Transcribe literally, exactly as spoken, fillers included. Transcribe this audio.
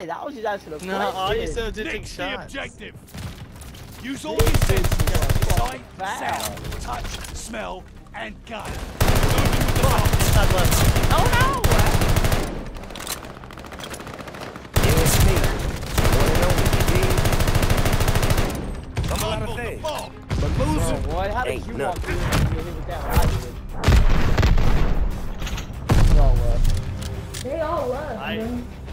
That was just asking a question. No, all you said was just take Nick's the shots. objective. Use all your senses. Sight, sound, touch, smell, and gut. Moving with the focus. Side left. Oh no! It was me. Wanna know what you did? I'm a lot of Fumble the things. ball. But Bro, losing what? How did ain't you walk nothing. through and get hit with that? What I did? It's all left. They all left, I- man.